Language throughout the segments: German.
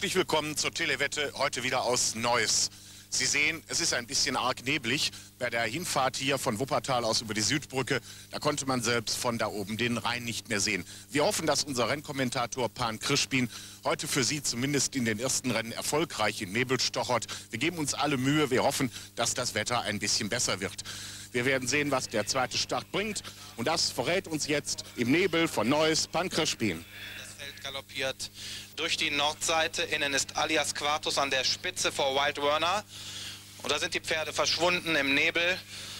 Herzlich willkommen zur Telewette, heute wieder aus Neuss. Sie sehen, es ist ein bisschen arg neblig. Bei der Hinfahrt hier von Wuppertal aus über die Südbrücke, da konnte man selbst von da oben den Rhein nicht mehr sehen. Wir hoffen, dass unser Rennkommentator Pan Krispin heute für Sie zumindest in den ersten Rennen erfolgreich im Nebel stochert. Wir geben uns alle Mühe, wir hoffen, dass das Wetter ein bisschen besser wird. Wir werden sehen, was der zweite Start bringt. Und das verrät uns jetzt im Nebel von Neuss Pan Krispin. Das Feld galoppiert durch die Nordseite. Innen ist Alias Quartus an der Spitze vor Wild Werner. Und da sind die Pferde verschwunden im Nebel.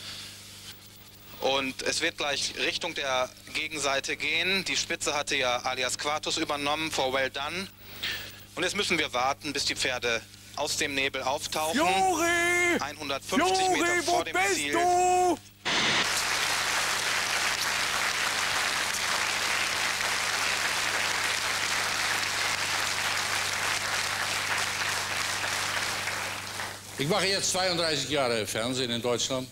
Und es wird gleich Richtung der Gegenseite gehen. Die Spitze hatte ja Alias Quartus übernommen vor Well Done. Und jetzt müssen wir warten, bis die Pferde aus dem Nebel auftauchen. Juri! 150 Meter vor dem Ziel. Du? Ich mache jetzt 32 Jahre Fernsehen in Deutschland.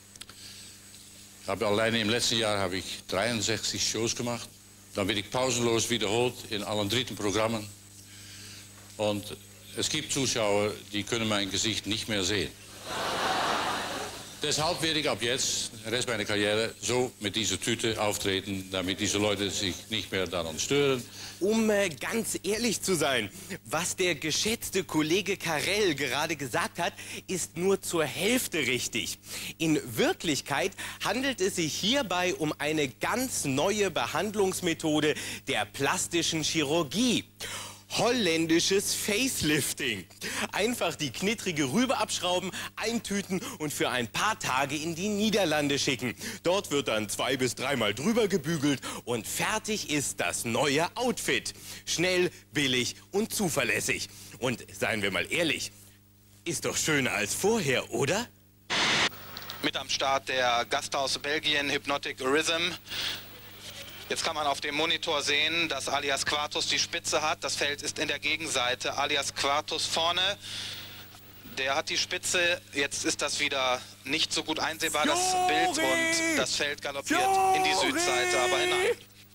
Alleine im letzten Jahr habe ich 63 Shows gemacht. Dann bin ich pausenlos wiederholt in allen dritten Programmen. Und es gibt Zuschauer, die können mein Gesicht nicht mehr sehen. Deshalb werde ich ab jetzt, den Rest meiner Karriere, so mit dieser Tüte auftreten, damit diese Leute sich nicht mehr daran stören. Um ganz ehrlich zu sein, was der geschätzte Kollege Karel gerade gesagt hat, ist nur zur Hälfte richtig. In Wirklichkeit handelt es sich hierbei um eine ganz neue Behandlungsmethode der plastischen Chirurgie. Holländisches Facelifting. Einfach die knittrige Rübe abschrauben, eintüten und für ein paar Tage in die Niederlande schicken. Dort wird dann 2- bis 3-mal drüber gebügelt und fertig ist das neue Outfit. Schnell, billig und zuverlässig. Und seien wir mal ehrlich, ist doch schöner als vorher, oder? Mit am Start der Gast aus Belgien, Hypnotic Rhythm. Jetzt kann man auf dem Monitor sehen, dass Alias Quartus die Spitze hat. Das Feld ist in der Gegenseite. Alias Quartus vorne. Der hat die Spitze. Jetzt ist das wieder nicht so gut einsehbar, das Bild. Und das Feld galoppiert in die Südseite, aber hinein.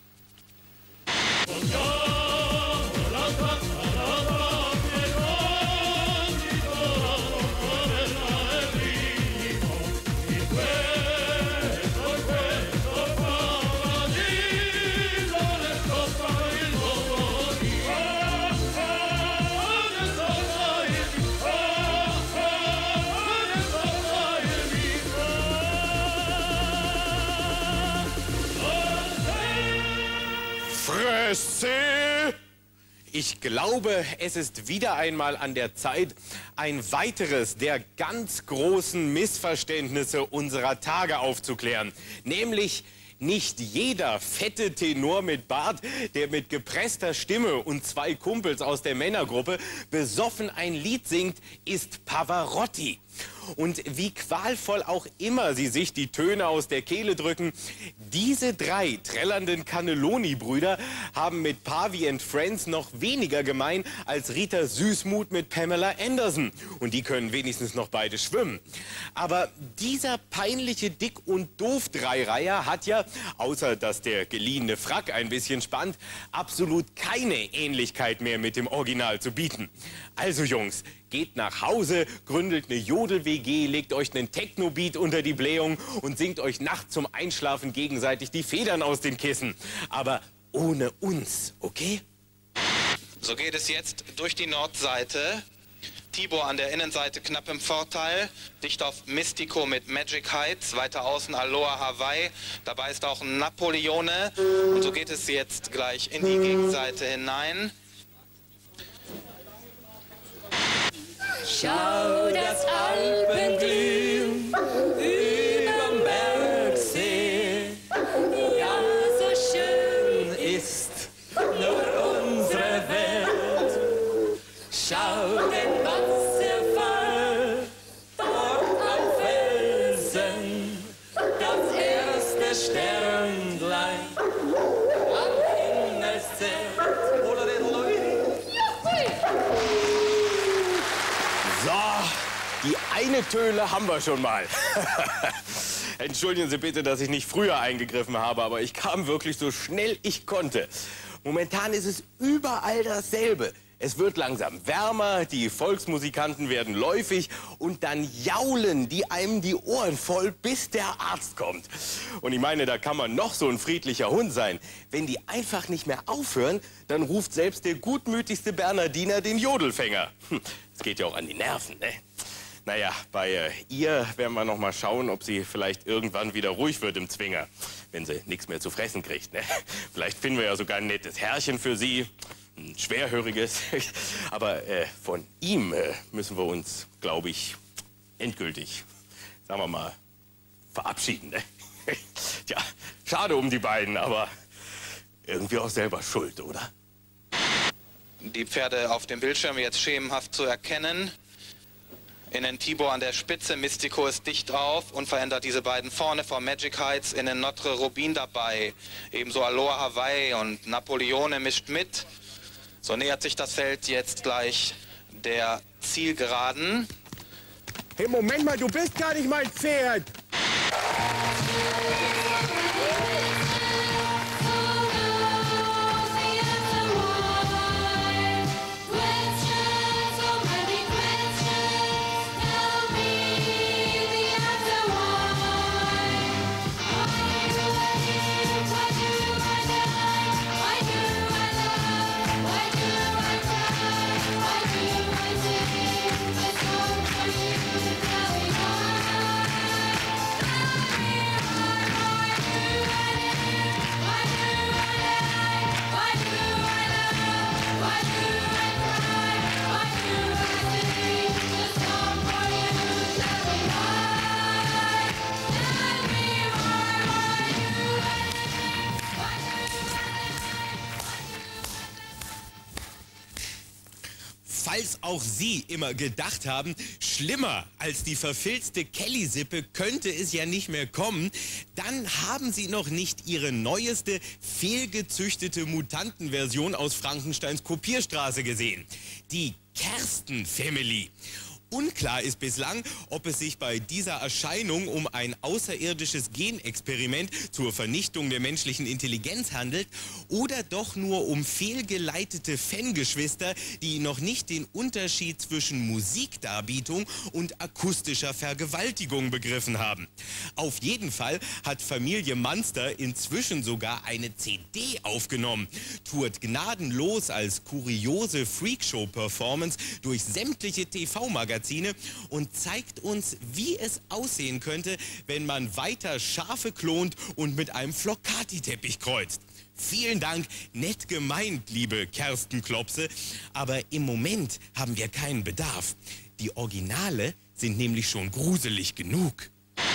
Ich glaube, es ist wieder einmal an der Zeit, ein weiteres der ganz großen Missverständnisse unserer Tage aufzuklären. Nämlich, nicht jeder fette Tenor mit Bart, der mit gepresster Stimme und 2 Kumpels aus der Männergruppe besoffen ein Lied singt, ist Pavarotti. Und wie qualvoll auch immer sie sich die Töne aus der Kehle drücken, diese 3 trällernden Cannelloni-Brüder haben mit Pavi and Friends noch weniger gemein als Rita Süßmuth mit Pamela Anderson. Und die können wenigstens noch beide schwimmen. Aber dieser peinliche Dick- und Doof-Dreireiher hat ja, außer dass der geliehene Frack ein bisschen spannt, absolut keine Ähnlichkeit mehr mit dem Original zu bieten. Also Jungs, geht nach Hause, gründet eine Jodel-WG, legt euch einen Techno-Beat unter die Blähung und singt euch nachts zum Einschlafen gegenseitig die Federn aus den Kissen. Aber ohne uns, okay? So geht es jetzt durch die Nordseite. Tibor an der Innenseite knapp im Vorteil. Dicht auf Mystico mit Magic Heights. Weiter außen Aloha Hawaii. Dabei ist auch Napoleone. Und so geht es jetzt gleich in die Gegenseite hinein. Schau das Alpenglühen überm Bergsee. Ja, so schön ist nur unsere Welt. Schau den Wasserfall dort am Felsen. Das erste Sternlein am Himmelszelt. Oder den So, die eine Töle haben wir schon mal. Entschuldigen Sie bitte, dass ich nicht früher eingegriffen habe, aber ich kam wirklich so schnell ich konnte. Momentan ist es überall dasselbe. Es wird langsam wärmer, die Volksmusikanten werden läufig und dann jaulen die einem die Ohren voll, bis der Arzt kommt. Und ich meine, da kann man noch so ein friedlicher Hund sein. Wenn die einfach nicht mehr aufhören, dann ruft selbst der gutmütigste Bernardiner den Jodelfänger. Das geht ja auch an die Nerven, ne? Naja, bei ihr werden wir noch mal schauen, ob sie vielleicht irgendwann wieder ruhig wird im Zwinger, wenn sie nichts mehr zu fressen kriegt, ne? Vielleicht finden wir ja sogar ein nettes Herrchen für sie, ein schwerhöriges. Aber von ihm müssen wir uns, glaube ich, endgültig, sagen wir mal, verabschieden, ne? Tja, schade um die beiden, aber irgendwie auch selber schuld, oder? Die Pferde auf dem Bildschirm jetzt schemenhaft zu erkennen. Innen Tibor an der Spitze, Mystico ist dicht auf, unverändert diese beiden vorne vor Magic Heights, innen Notre Rubin dabei, ebenso Aloha Hawaii und Napoleone mischt mit. So nähert sich das Feld jetzt gleich der Zielgeraden. Hey, Moment mal, du bist gar nicht mein Pferd! Falls auch Sie immer gedacht haben, schlimmer als die verfilzte Kelly-Sippe könnte es ja nicht mehr kommen, dann haben Sie noch nicht Ihre neueste, fehlgezüchtete Mutantenversion aus Frankensteins Kopierstraße gesehen. Die Kersten Family. Unklar ist bislang, ob es sich bei dieser Erscheinung um ein außerirdisches Genexperiment zur Vernichtung der menschlichen Intelligenz handelt oder doch nur um fehlgeleitete Fangeschwister, die noch nicht den Unterschied zwischen Musikdarbietung und akustischer Vergewaltigung begriffen haben. Auf jeden Fall hat Familie Munster inzwischen sogar eine CD aufgenommen, tourt gnadenlos als kuriose Freakshow-Performance durch sämtliche TV-Magazine und zeigt uns, wie es aussehen könnte, wenn man weiter Schafe klont und mit einem Flocati-Teppich kreuzt. Vielen Dank, nett gemeint, liebe Kersten Klopse, aber im Moment haben wir keinen Bedarf. Die Originale sind nämlich schon gruselig genug.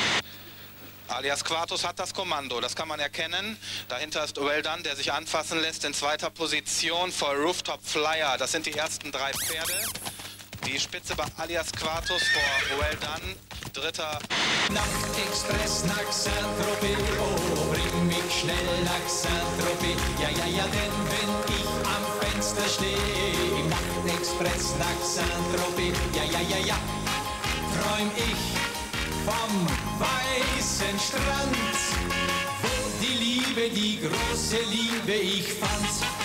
Alias Quartus hat das Kommando, das kann man erkennen. Dahinter ist Well Done, der sich anfassen lässt in zweiter Position vor Rooftop Flyer. Das sind die ersten drei Pferde. Die Spitze bei Alias Quartus vor Well Done, dritter. Nachtexpress nach Saint-Tropez, oh, bring mich schnell nach Saint-Tropez. Ja, ja, ja, denn wenn ich am Fenster stehe, im Nachtexpress nach Saint-Tropez, ja, ja, ja, ja, träum ich vom weißen Strand, wo die Liebe, die große Liebe ich fand.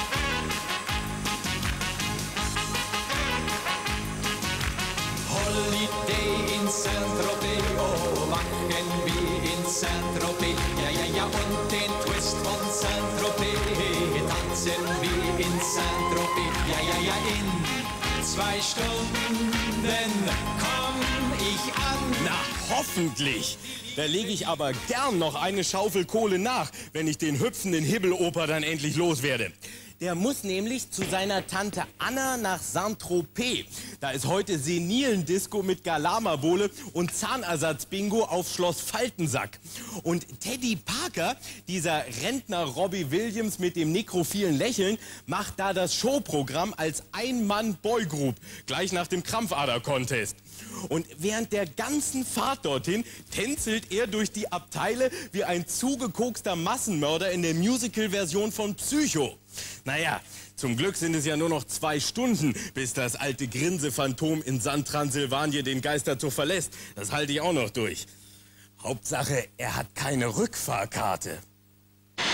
Holiday in Saint-Tropez, oh, machen wir in Saint-Tropez. Ja, ja, ja, und den Twist von Saint-Tropez tanzen wir in Saint-Tropez. Ja, ja, ja, in 2 Stunden komm ich an. Na, hoffentlich. Da lege ich aber gern noch eine Schaufel Kohle nach, wenn ich den hüpfenden Hibbeloper dann endlich loswerde. Der muss nämlich zu seiner Tante Anna nach Saint-Tropez. Da ist heute Senilendisco mit Galama-Bowle und Zahnersatz-Bingo auf Schloss Faltensack. Und Teddy Parker, dieser Rentner Robbie Williams mit dem nekrophilen Lächeln, macht da das Showprogramm als Ein-Mann-Boygroup, gleich nach dem Krampfader-Contest. Und während der ganzen Fahrt dorthin tänzelt er durch die Abteile wie ein zugekokster Massenmörder in der Musical-Version von Psycho. Naja, zum Glück sind es ja nur noch 2 Stunden, bis das alte Grinsephantom in San Transsilvanien den Geisterzug verlässt. Das halte ich auch noch durch. Hauptsache, er hat keine Rückfahrkarte.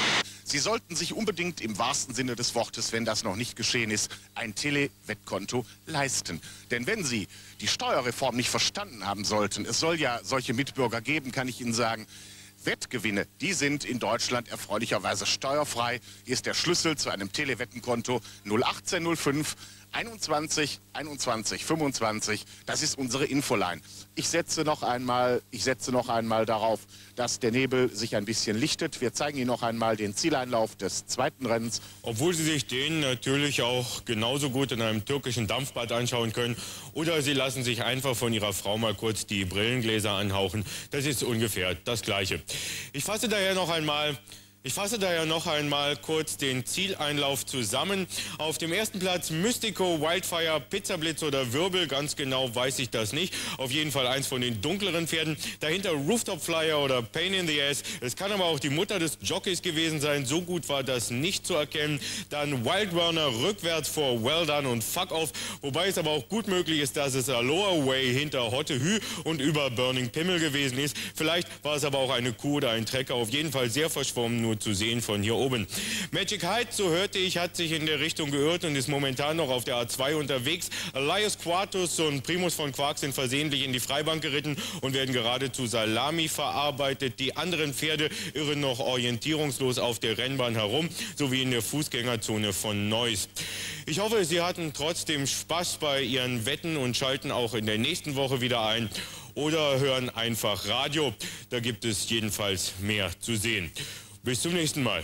Sie sollten sich unbedingt im wahrsten Sinne des Wortes, wenn das noch nicht geschehen ist, ein Tele-Wettkonto leisten. Denn wenn Sie die Steuerreform nicht verstanden haben sollten, es soll ja solche Mitbürger geben, kann ich Ihnen sagen, Wettgewinne, die sind in Deutschland erfreulicherweise steuerfrei. Hier ist der Schlüssel zu einem Telewettenkonto 01805 21 21 25. Das ist unsere Infoline. Ich setze noch einmal darauf, dass der Nebel sich ein bisschen lichtet. Wir zeigen Ihnen noch einmal den Zieleinlauf des zweiten Rennens. Obwohl Sie sich den natürlich auch genauso gut in einem türkischen Dampfbad anschauen können. Oder Sie lassen sich einfach von Ihrer Frau mal kurz die Brillengläser anhauchen. Das ist ungefähr das Gleiche. Ich fasse daher noch einmal kurz den Zieleinlauf zusammen. Auf dem ersten Platz Mystico, Wildfire, Pizzablitz oder Wirbel, ganz genau weiß ich das nicht. Auf jeden Fall eins von den dunkleren Pferden. Dahinter Rooftop Flyer oder Pain in the Ass. Es kann aber auch die Mutter des Jockeys gewesen sein, so gut war das nicht zu erkennen. Dann Wild Runner rückwärts vor Well Done und Fuck Off. Wobei es aber auch gut möglich ist, dass es Aloha Way hinter Hotte Hü und über Burning Pimmel gewesen ist. Vielleicht war es aber auch eine Kuh oder ein Trecker. Auf jeden Fall sehr verschwommen, nur zu sehen von hier oben. Magic Heights, so hörte ich, hat sich in der Richtung geirrt und ist momentan noch auf der A2 unterwegs. Elias Quartus und Primus von Quark sind versehentlich in die Freibank geritten und werden gerade zu Salami verarbeitet. Die anderen Pferde irren noch orientierungslos auf der Rennbahn herum, sowie in der Fußgängerzone von Neuss. Ich hoffe, Sie hatten trotzdem Spaß bei Ihren Wetten und schalten auch in der nächsten Woche wieder ein. Oder hören einfach Radio. Da gibt es jedenfalls mehr zu sehen. Bis zum nächsten Mal.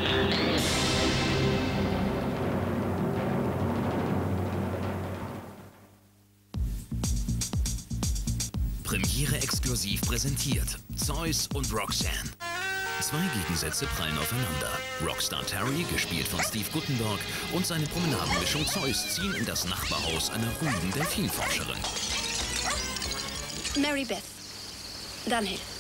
Premiere exklusiv präsentiert. Zeus und Roxanne. Zwei Gegensätze prallen aufeinander. Rockstar Terry, gespielt von Steve Guttenberg, und seine Promenadenmischung Zeus ziehen in das Nachbarhaus einer ruhigen Delfinforscherin. Mary Beth. Dunhill.